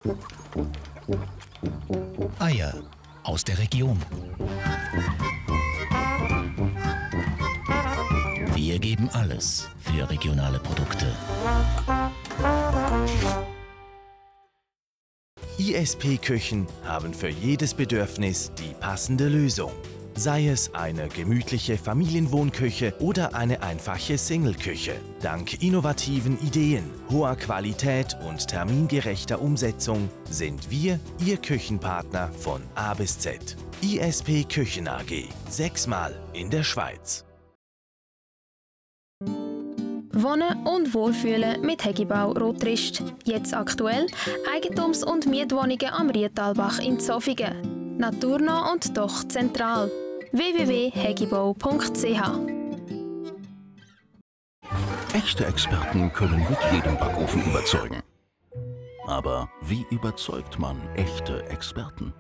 Eier aus der Region. Wir geben alles für regionale Produkte. ISP-Küchen haben für jedes Bedürfnis die passende Lösung. Sei es eine gemütliche Familienwohnküche oder eine einfache Single-Küche. Dank innovativen Ideen, hoher Qualität und termingerechter Umsetzung sind wir Ihr Küchenpartner von A bis Z. ISP Küchen AG. 6-mal in der Schweiz. Wohnen und Wohlfühlen mit Hegibau Rotrist. Jetzt aktuell Eigentums- und Mietwohnungen am Rietalbach in Zofingen. Naturnah und doch zentral. www.hegibau.ch. Echte Experten können mit jedem Backofen überzeugen. Aber wie überzeugt man echte Experten?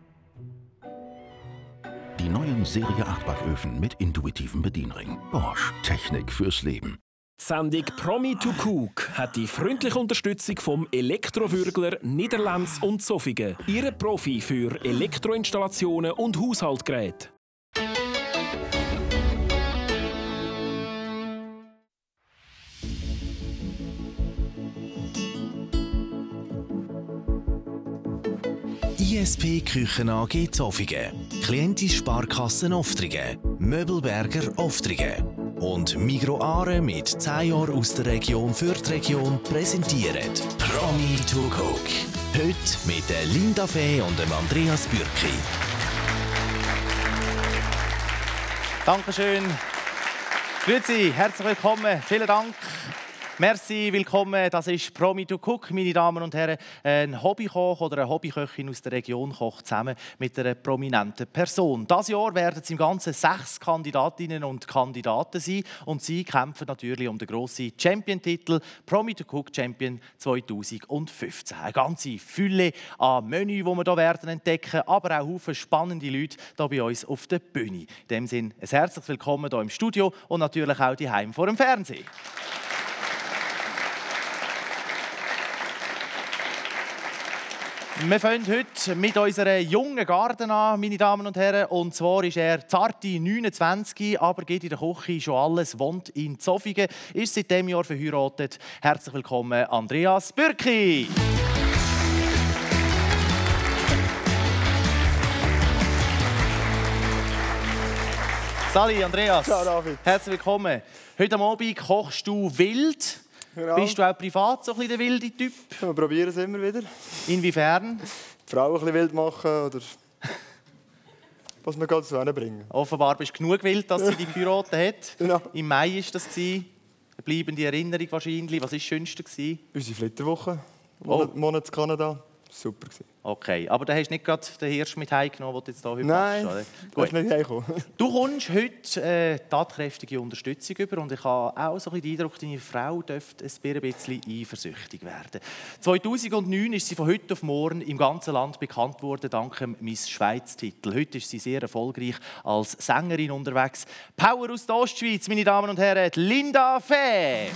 Die neuen Serie 8 Backöfen mit intuitivem Bedienring. Bosch, Technik fürs Leben. Die Sendung «Promi to Cook» hat die freundliche Unterstützung vom Elektrowürgler Niederlands und Zofingen. Ihre Profi für Elektroinstallationen und Haushaltsgeräte. ISP Küchen AG Zofingen, Klientis Sparkassen Oftringen, Möbelberger Oftringen und Migros Aare mit 10 Jahren aus der Region für die Region präsentieren «Promi to Cook». Heute mit der Linda Fee und dem Andreas Bürki. Dankeschön. Grüezi, herzlich willkommen. Vielen Dank. Merci, willkommen. Das ist «Promi to Cook», meine Damen und Herren. Ein Hobbykoch oder eine Hobbyköchin aus der Region kocht zusammen mit einer prominenten Person. Dieses Jahr werden es im Ganzen 6 Kandidatinnen und Kandidaten sein. Und sie kämpfen natürlich um den grossen Champion-Titel «Promi to Cook Champion 2015». Eine ganze Fülle an Menü, die wir hier werden entdecken, aber auch viele spannende Leute hier bei uns auf der Bühne. In dem Sinne ein herzliches Willkommen hier im Studio und natürlich auch daheim vor dem Fernsehen. Wir fangen heute mit unserer jungen Garde an, meine Damen und Herren. Und zwar ist er zarte 29, aber geht in der Küche schon alles, wohnt in Zofingen, ist seit diesem Jahr verheiratet. Herzlich willkommen, Andreas Bürki. Sali, Andreas. Ciao, David. Herzlich willkommen. Heute am Abend kochst du wild. Genau. Bist du auch privat so ein bisschen der wilde Typ? Wir probieren es immer wieder. Inwiefern? Die Frau ein bisschen wild machen oder was wir gerade so hinbringen. Offenbar bist du genug wild, dass sie dich geheiratet hat. Genau. Im Mai war das. Eine bleibende Erinnerung wahrscheinlich. Was war das Schönste? Unsere Flitterwoche. Oh. Monat in Kanada. Super. Okay, aber da hast du nicht gerade den Hirsch mit heimgenommen, den du jetzt hier heute Nein, machst, du hast nicht heimgekommen. Du kommst heute tatkräftige Unterstützung über und ich habe auch so ein bisschen den Eindruck, deine Frau dürfte ein bisschen eifersüchtig werden. 2009 ist sie von heute auf morgen im ganzen Land bekannt worden, dank dem Miss Schweiz-Titel. Heute ist sie sehr erfolgreich als Sängerin unterwegs. Power aus der Ostschweiz, meine Damen und Herren, Linda Fee.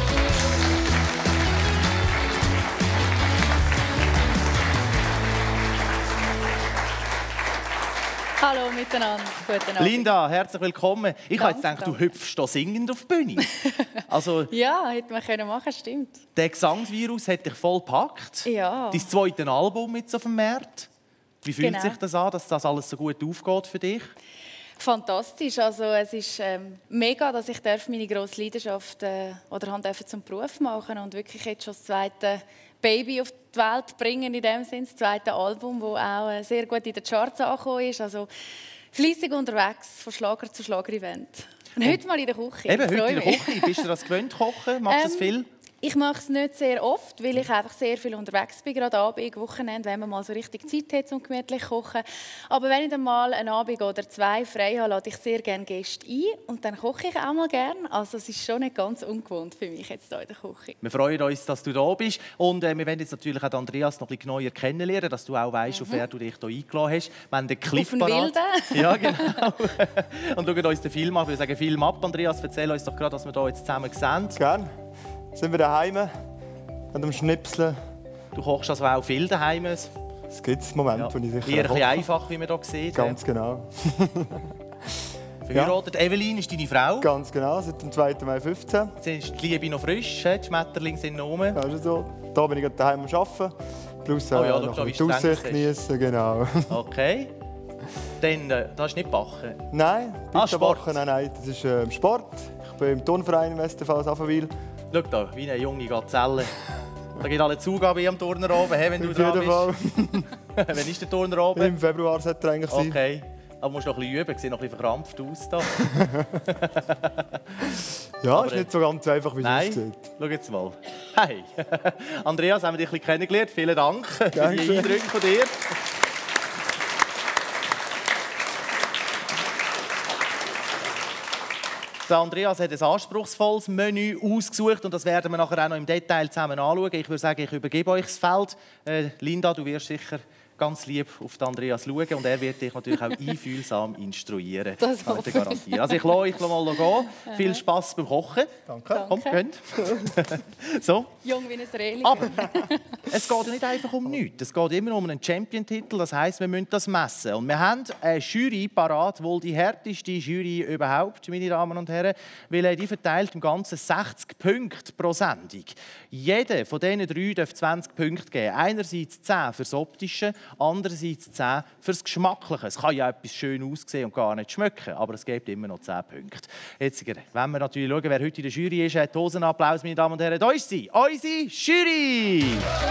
Hallo miteinander, guten Abend. Linda, herzlich willkommen. Ich habe jetzt gedacht, Danke. du hüpfst hier singend auf die Bühne. Also, Ja, hätte man können machen, stimmt. der Gesangsvirus hat dich voll gepackt. Ja. Dein zweites Album jetzt auf dem Markt. Wie fühlt Genau. sich das an, dass das alles so gut aufgeht für dich? Fantastisch, also es ist mega, dass ich meine grosse Leidenschaft zum Beruf machen und wirklich jetzt schon das zweite Baby auf die Welt bringen, in dem Sinne, das zweite Album, das auch sehr gut in den Charts angekommen ist. Also fleissig unterwegs, von Schlager zu Schlager-Event. Und heute mal in der Küche. Eben, Ich heute freue in der mich. Küche. Bist du das gewöhnt, kochen? Machst du das viel? Ich mache es nicht sehr oft, weil ich einfach sehr viel unterwegs bin, gerade Abend, Wochenende, wenn man mal so richtig Zeit hat, um gemütlich zu kochen. Aber wenn ich dann mal einen Abend oder 2 frei habe, lade ich sehr gerne Gäste ein und dann koche ich auch mal gerne. Also es ist schon nicht ganz ungewohnt für mich jetzt hier in der Küche. Wir freuen uns, dass du da bist. Und wir werden jetzt natürlich auch Andreas noch ein bisschen genauer kennenlernen, dass du auch weißt, auf wer du dich hier eingeladen hast. Wir haben den Clip Auf den parat. Wilden. Ja, genau. Und schauen uns den Film an. Ich würde sagen, Film ab. Andreas, erzähl uns doch gerade, was wir hier jetzt zusammen sehen. Gerne. Sind wir daheim, an dem Schnipseln Du kochst also auch viel daheim. Es gibt Momente, wo ich sicher Eher ein bisschen einfach, wie man hier sieht. Ganz genau. Verheiratet. Evelyn ist deine Frau. Ganz genau, seit dem 2. Mai 15. Jetzt ist die Liebe noch frisch, die Schmetterlinge sind noch rum. Ja, ist so. Da bin ich gerade daheim am Arbeiten. Plus Oh ja, noch schau, die Aussicht genießen, genau. Okay. Dann, das ist nicht backen. Nein, Sport. Backen, nein, das ist Sport. Ich bin im Turnverein in Westfalen Affenwil. Schau da, wie eine junge Gazelle. Da geht alle Zugabe am Turner oben, hey, wenn du Auf dran jeden bist. Fall. Wann ist der Turner oben? Im Februar sollte er eigentlich sein. Okay. Aber du musst noch ein bisschen üben, sieht noch ein bisschen verkrampft aus. Da. Ja, ist nicht so ganz einfach, wie es aussieht. Schau jetzt mal. Hey, Andreas, haben wir dich ein bisschen kennengelernt. Vielen Dank für die Eindrücke von dir. Der Andreas hat ein anspruchsvolles Menü ausgesucht und das werden wir nachher auch noch im Detail zusammen anschauen. Ich würde sagen, ich übergebe euch das Feld. Linda, du wirst sicher ganz lieb auf den Andreas schauen und er wird dich natürlich auch einfühlsam instruieren. Das kann ich dir garantieren. Also ich lasse euch mal gehen. Viel Spass beim Kochen. Danke. Komm, könnt. So. Jung wie ein Rehli. Aber es geht ja nicht einfach um nichts. Es geht immer um einen Champion-Titel. Das heisst, wir müssen das messen. Und wir haben eine Jury parat, wohl die härteste Jury überhaupt, meine Damen und Herren, weil die verteilt im Ganzen 60 Punkte pro Sendung. Jeder von diesen 3 darf 20 Punkte geben. Einerseits 10 fürs Optische, andererseits 10 fürs Geschmackliche. Es kann ja etwas schön aussehen und gar nicht schmecken, aber es gibt immer noch 10 Punkte. Jetzt, wenn wir natürlich schauen, wer heute in der Jury ist, hat Hosenapplaus, meine Damen und Herren. Da ist sie, unsere Jury!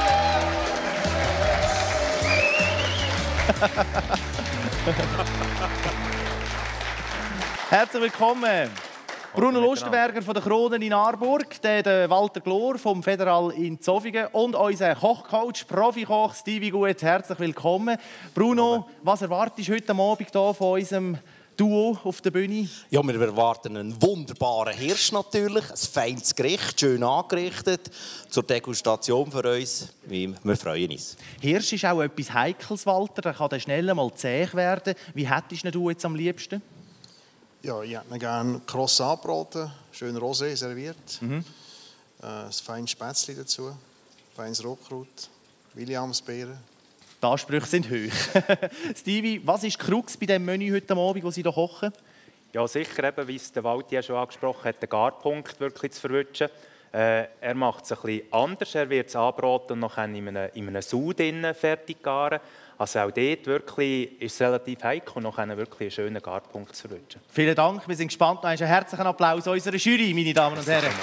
Herzlich willkommen. Bruno Lustenberger von der Kronen in Aarburg, der Walter Glor vom Federal in Zofingen und unser Kochcoach, Profikoch Stevie Gut. Herzlich willkommen. Bruno, was erwartest du heute Abend hier von unserem Duo auf der Bühne? Ja, wir erwarten einen wunderbaren Hirsch natürlich, ein feines Gericht, schön angerichtet, zur Degustation für uns. Wir freuen uns. Hirsch ist auch etwas Heikles, Walter. Der kann dann schnell mal zäh werden. Wie hättest du jetzt am liebsten? Ja, ich hätte gerne kross angebraten, schön rosé serviert. Ein feines Spätzle dazu, feines Rotkraut, Williamsbeeren. Die Ansprüche sind hoch. Stevie, was ist die Krux bei dem Menü heute Abend, das Sie hier kochen? Ja, sicher, eben, wie es der Walti ja schon angesprochen hat, den Garpunkt wirklich zu verwischen. Er macht es ein bisschen anders. Er wird es anbraten und noch in einem Sud fertig garen. Also auch dort wirklich ist es relativ heikel und noch wirklich einen schönen Garpunkt zu verwischen. Vielen Dank, wir sind gespannt. Noch einen herzlichen Applaus unserer Jury, meine Damen und Herren.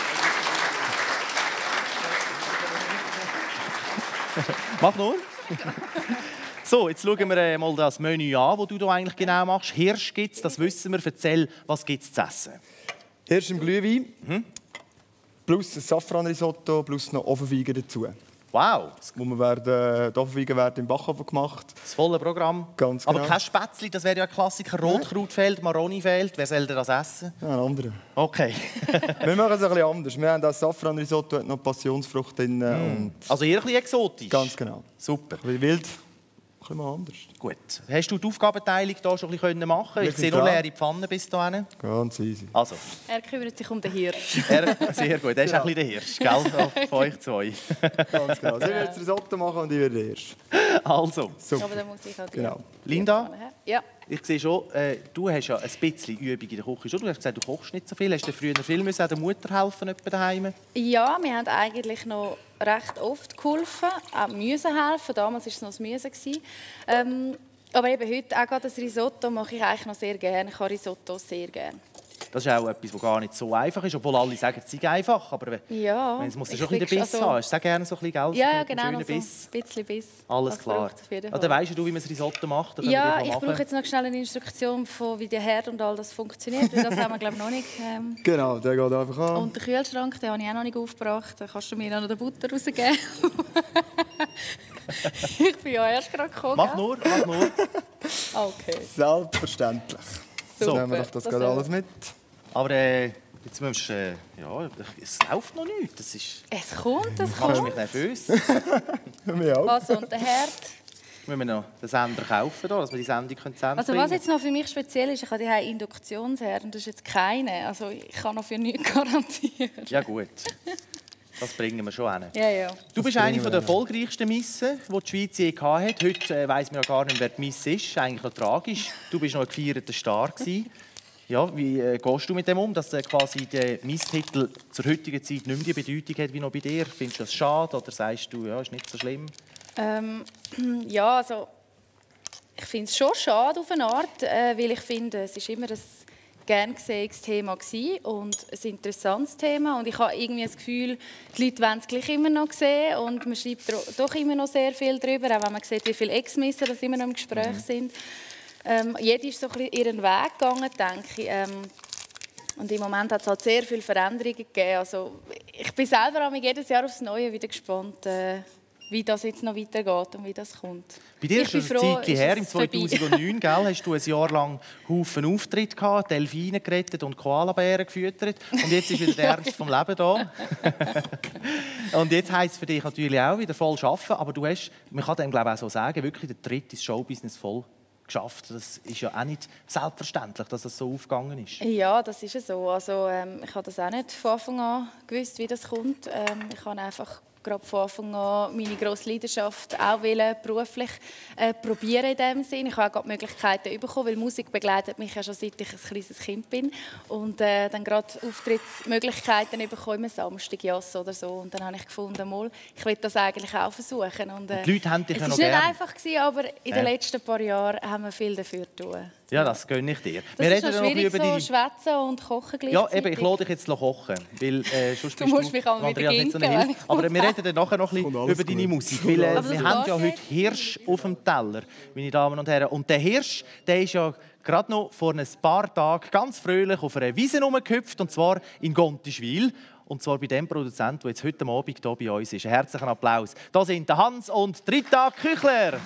Mach nur. So, jetzt schauen wir mal das Menü an, das du eigentlich genau machst. Hirsch gibt es, das wissen wir. Erzähl, was gibt es zu essen? Hirsch im Glühwein, plus ein Safranrisotto, plus noch Ofenfeigen dazu. Wow! Die Ofenfeigen werden im Backofen gemacht. Das volle Programm. Ganz genau. Aber kein Spätzle, das wäre ja ein Klassiker. Rotkraut fehlt, Maroni fehlt. Wer soll denn das essen? Ja, ein anderer. Okay. Wir machen es ein bisschen anders. Wir haben das Safranrisotto, hat noch Passionsfrucht drin. Und also eher ein bisschen exotisch? Ganz genau. Super. Wie wild. Ein bisschen anders. Gut. Hast du die Aufgabenteilung hier schon ein bisschen machen können? Ich sehe nur leere Pfannen bis dahin. Ganz easy. Also. Er kümmert sich um den Hirsch. Sehr gut. Er ist ein bisschen der Hirsch, gell? Von euch zwei. Ganz genau. Sie wird das Risotto machen und ich werde der Hirsch. Also. Super. Aber dann muss ich halt genau. Linda? Ja. Ich sehe schon, du hast ja ein bisschen Übung in der Küche. Du hast gesagt, du kochst nicht so viel. Hast du früher viel müssen auch der Mutter helfen daheim? Ja, wir haben eigentlich noch recht oft geholfen, auch müssen helfen. Damals war es noch das Müssen. Aber eben heute auch gerade das Risotto mache ich eigentlich noch sehr gerne. Ich habe Risotto sehr gerne. Das ist auch etwas, das gar nicht so einfach ist, obwohl alle sagen, es sei einfach. Aber ja, es muss schon ein bisschen Biss haben. Hast du gerne so ein bisschen Geld? Ja, genau, so ein Biss? bisschen Biss. Alles klar. Dann weisst du, wie man das Risotto macht? Ja, ich brauche jetzt noch schnell eine Instruktion, von wie der Herd und all das funktioniert. Weil das haben wir, glaube ich, noch nicht. Genau, der geht einfach an. Und den Kühlschrank, den habe ich auch noch nicht aufgebracht. Da kannst du mir noch den Butter rausgeben. Ich bin ja erst gerade gekommen. Mach nur. Okay. Selbstverständlich. So nehmen wir doch das gerade alles mit. Aber jetzt musst ja, es läuft noch nicht. Das ist... Es kommt. Machst du mich nervös? Mir auch. Also, und der Herd? Müssen wir noch den Sender kaufen, dass wir die Sendung senden Also was jetzt noch für mich speziell ist, ich habe hier Induktionsherd und das ist jetzt keine. Also ich kann noch für nichts garantieren. Ja gut. Das bringen wir schon hin. Ja, ja. Du bist eine der erfolgreichsten Missen, die die Schweiz je hatte. Heute weiss man ja gar nicht, wer die Miss ist. Eigentlich noch tragisch. Du bist noch ein gefeierter Star gewesen. Ja, wie gehst du mit dem um, dass quasi der Misstitel zur heutigen Zeit nicht mehr die Bedeutung hat wie noch bei dir? Findest du das schade oder sagst du, ja, ist nicht so schlimm? Ja, also ich finde es schon schade auf eine Art, weil ich finde, es ist immer ein gern gesehenes Thema gewesen und ein interessantes Thema. Und ich habe irgendwie das Gefühl, die Leute wollen es gleich immer noch sehen und man schreibt doch immer noch sehr viel darüber, auch wenn man sieht, wie viele Ex-Misser das immer noch im Gespräch sind. Jeder ist so ein bisschen ihren Weg gegangen, denke ich. Und im Moment hat es halt sehr viele Veränderungen gegeben. Also, ich bin selber jedes Jahr aufs Neue wieder gespannt, wie das jetzt noch weitergeht und wie das kommt. Bei dir ist es ein Zeitchen her, im 2009, gell, hast du ein Jahr lang Haufen Auftritte gehabt, Delfine gerettet und Koalabären gefüttert. Und jetzt ist wieder der Ernst vom Leben da. Und jetzt heisst es für dich natürlich auch wieder voll arbeiten. Aber du hast, man kann dem glaube ich auch so sagen, wirklich den Tritt ins Showbusiness voll geschafft. Das ist ja auch nicht selbstverständlich, dass es so aufgegangen ist. Ja, das ist es so. Also, ich habe das auch nicht von Anfang an gewusst, wie das kommt. Ich habe einfach gerade von Anfang an meine grosse Leidenschaft auch beruflich probieren in dem Sinn. Ich habe auch die Möglichkeiten bekommen, weil Musik begleitet mich ja schon seit ich ein kleines Kind bin. Und dann gerade Auftrittsmöglichkeiten bekommen, am Samstag Jass oder so. Und dann habe ich gefunden, mal, ich will das eigentlich auch versuchen. Und die Leute haben dich ja noch gern. Es war nicht einfach, aber in den letzten paar Jahren haben wir viel dafür getan. Ja, das gönne ich dir. Das ist noch schwierig, so schwätzen und kochen gleichzeitig. Ja, eben, ich lasse dich jetzt kochen, weil sonst du musst mich auch wieder nicht so eine Hilfe. Aber wir reden dann nachher noch ein bisschen über deine Musik, weil wir haben ja heute Hirsch auf dem Teller, meine Damen und Herren. Und der Hirsch, der ist ja gerade noch vor ein paar Tagen ganz fröhlich auf einer Wiese rumgehüpft, und zwar in Gontischwil. Und zwar bei dem Produzenten, der jetzt heute Abend hier bei uns ist. Einen herzlichen Applaus. Da sind der Hans und Rita Küchler.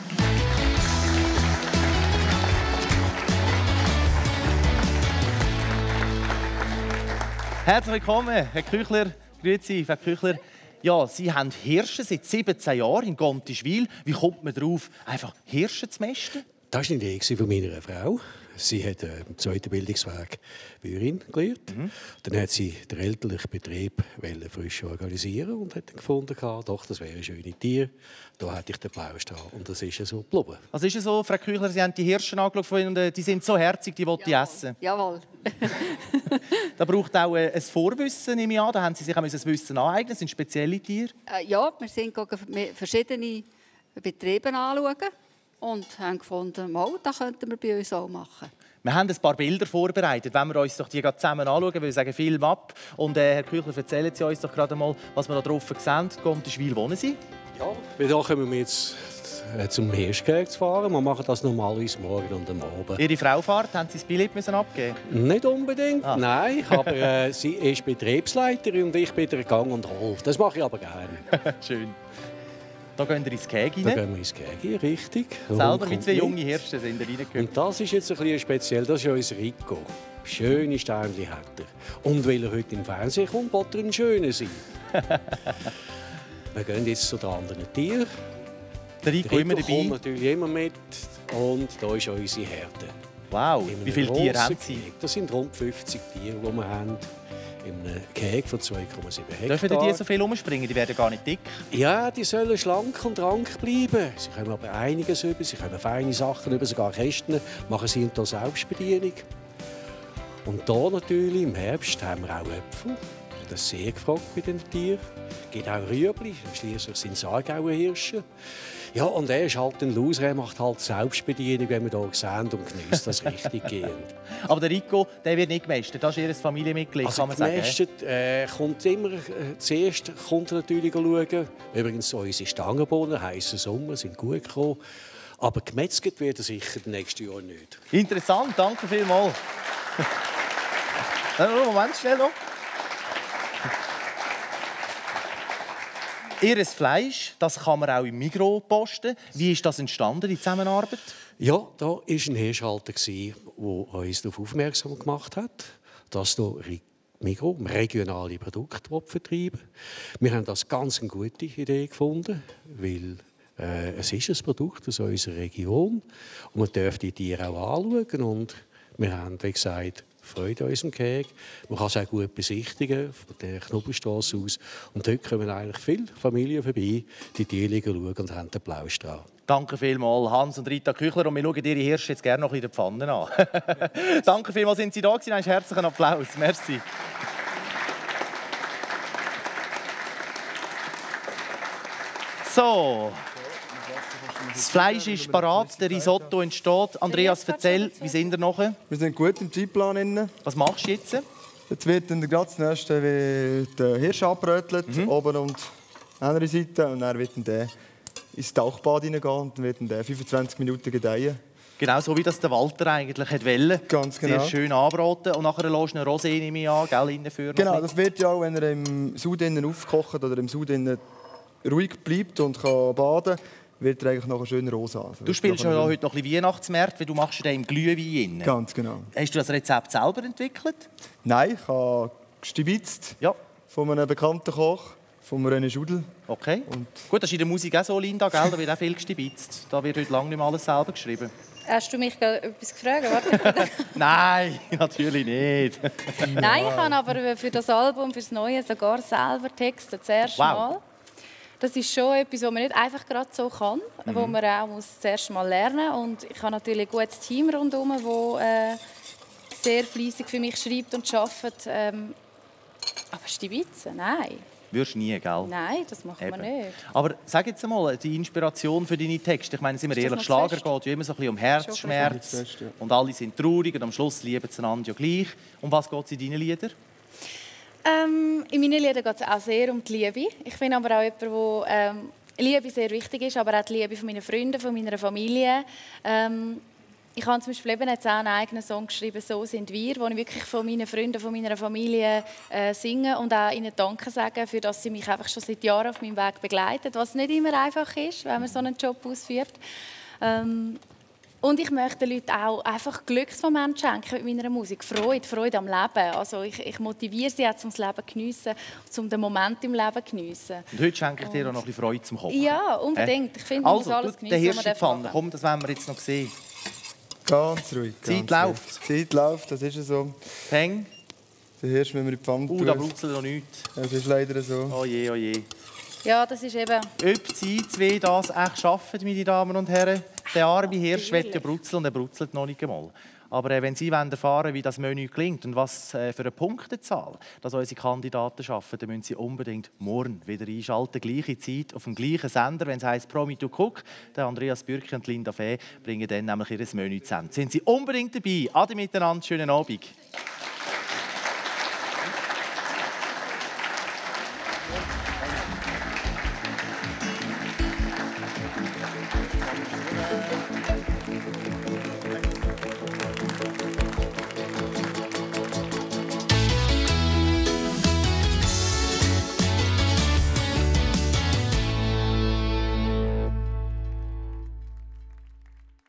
Herzlich willkommen, Herr Küchler. Grüezi, Herr Küchler. Ja, Sie haben Hirsche seit 17 Jahren in Gontischwil. Wie kommt man darauf, einfach Hirsche zu mästen? Das war eine Idee von meiner Frau. Sie hat im zweiten Bildungsweg Bäuerin gelernt. Dann hat sie den elterlichen Betrieb frisch organisieren und hat dann gefunden, doch, das wäre ein schönes Tier. Da hätte ich den Plausch dran. Und das ist so geblieben. Was ist es so, Frau Küchler, Sie haben die Hirsche angeschaut und die sind so herzig, die wollte ich essen. Jawohl. Da braucht auch ein Vorwissen, nehme ich an. Da haben Sie sich auch das Wissen aneignen. Das sind spezielle Tiere. Ja, wir sind verschiedene Betriebe anschauen. Und haben gefunden, das könnten wir bei uns auch machen. Wir haben ein paar Bilder vorbereitet, wenn wir uns doch die zusammen anschauen, weil wir sagen, Film ab. Und Herr Küchler, erzählen Sie uns doch gerade mal, was wir da drauf sehen. Gontischwil wohnen Sie? Ja, da kommen wir jetzt zum Hirschgehege zu fahren. Wir machen das normalerweise morgen und am Abend. Ihre Frau fährt, haben Sie das Billett abgeben? Nicht unbedingt, nein. Aber sie ist Betriebsleiterin und ich bin der Gang und Hol. Das mache ich aber gerne. Schön. Da gehen wir ins Gehege rein. Da gehen wir ins Gehege, richtig. Selber wie zwei junge Hirsche sind da reingehört. Und das ist jetzt ein bisschen speziell, das ist unser Rico. Schöne Sternchen hat er. Und weil er heute im Fernsehen kommt, wird er ein schöner sein. Wir gehen jetzt zu den anderen Tieren. Der Rico immer dabei? Kommt natürlich immer mit. Und da ist unsere Herde. Wow, wie viele Tiere haben Sie? Das sind rund 50 Tiere, die wir haben. In einem Gehege von 2,7 Hektar. Dürfen die so viel umspringen? Die werden gar nicht dick? Ja, die sollen schlank und rank bleiben. Sie können aber einiges über, sie können feine Sachen über, sogar Kästen machen sie in der Selbstbedienung. Und hier natürlich im Herbst haben wir auch Äpfel. Das ist sehr gefragt bei den Tieren. Es gibt auch Rüebli, schliesslich sind es Aargauer Hirsche. Ja, und er ist halt ein Loser, er macht halt Selbstbedienung, wenn wir hier sehen, und genießt das richtig gehend. Aber der Rico, der wird nicht gemästet, das ist Ihr Familienmitglied, also kann man sagen. Gemästet kommt immer, zuerst kommt er natürlich schauen. Übrigens, unsere Stangenbohnen, heissen Sommer, sind gut gekommen. Aber gemetzelt wird er sicher nächstes Jahr nicht. Interessant, danke vielmals. Moment, schnell noch. Ihr Fleisch, das kann man auch im Migros posten. Wie ist das entstanden, die Zusammenarbeit? Ja, da war ein Hirschhalter, der uns darauf aufmerksam gemacht hat, dass hier Migros regionale Produkte vertreiben. Wir haben das ganz eine gute Idee gefunden, weil es ist ein Produkt aus unserer Region und man darf die Tiere auch anschauen. Und wir haben, wie gesagt, Freude an unserem Keg. Man kann es auch gut besichtigen, von der Knubbelstrasse aus. Und dort kommen eigentlich viele Familien vorbei, die Tiere schauen und haben den Applaus dran. Danke vielmals, Hans und Rita Küchler. Und wir schauen Ihre Hirsche jetzt gerne noch in der Pfanne an. Danke vielmals, sind Sie da gewesen. Einen herzlichen Applaus. Merci. So. Das Fleisch ist parat, der Risotto entsteht. Andreas, erzähl, wie sind wir noch? Wir sind gut im Zeitplan. Was machst du jetzt? Jetzt wird dann gerade das nächste der Hirsch abbrötelt, oben und andere Seite. Und dann wird dann der ins Tauchbad hineingehen und dann wird dann der 25 Minuten gedeihen. Genau so, wie das der Walter eigentlich wollte. Ganz genau. Sehr schön anbraten. Und nachher lässt du einen Rosé, nehme ich an, gell, Genau, das wird ja auch, wenn er im Sud aufkocht oder im Sud ruhig bleibt und kann baden kann, wird er eigentlich noch schön rosa. Also du spielst ja heute noch ein bisschen Weihnachtsmärkte, weil du machst den im Glühwein. Ganz genau. Hast du das Rezept selber entwickelt? Nein, ich habe gestibitzt von einem bekannten Koch, von René Schudel. Okay. Und gut, das ist in der Musik auch so, Linda, gell? Da wird auch viel gestibitzt. Da wird heute lange nicht mehr alles selber geschrieben. Hast du mich etwas gefragt? Warte. Nein, natürlich nicht. Nein, ich habe aber für das Album, für das Neue, sogar selber Texte das erste Mal. Das ist schon etwas, was man nicht einfach gerade so kann, wo man auch das erste Mal lernen muss. Und ich habe natürlich ein gutes Team rundherum, das sehr fleissig für mich schreibt und arbeitet. Aber Stibitzen, nein. Würdest du nie, gell? Nein, das macht man nicht. Aber sag jetzt mal, die Inspiration für deine Texte. Ich meine, sind wir ehrlich, Schlager geht ja immer so ein bisschen um Herzschmerz. Und alle sind traurig und am Schluss lieben sie einander ja gleich. Um was geht es in deinen Liedern? In meinen Liedern geht es auch sehr um die Liebe. Ich bin aber auch jemand, wo Liebe sehr wichtig ist, aber auch die Liebe von meinen Freunden, von meiner Familie. Ich habe zum Beispiel eben jetzt auch einen eigenen Song geschrieben, «So sind wir», wo ich wirklich von meinen Freunden, von meiner Familie singe und auch ihnen Danke sagen, für dass sie mich einfach schon seit Jahren auf meinem Weg begleiten, was nicht immer einfach ist, wenn man so einen Job ausführt. Und ich möchte den Leuten auch einfach Glücksmomente schenken mit meiner Musik. Freude am Leben. Also ich motiviere sie auch, um das Leben zu geniessen, um den Moment im Leben zu geniessen. Und heute schenke ich dir auch noch ein bisschen Freude zum Kochen. Ja, unbedingt. Ich finde, man muss alles geniessen, was man darf. Komm, das wollen wir jetzt noch sehen. Ganz ruhig. Die Zeit läuft. Die Zeit läuft, das ist so. Peng. Der Hirsch, wenn wir in die Pfanne tun. Da brutzelt noch nichts. Das ist leider so. Oh je, oh je. Ja, das ist eben... Ob Sie zwei das echt schaffen, meine Damen und Herren, der arme Hirsch will ja brutzeln und er brutzelt noch nicht einmal. Aber wenn Sie erfahren wollen, wie das Menü klingt und was für eine Punktezahl dass unsere Kandidaten schaffen, dann müssen Sie unbedingt morgen wieder einschalten. Gleiche Zeit auf dem gleichen Sender, wenn es heisst «Promi to Cook». Der Andreas Bürki und Linda Fee bringen dann nämlich ihr Menü zusammen. Sind Sie unbedingt dabei. Ade miteinander, schönen Abend.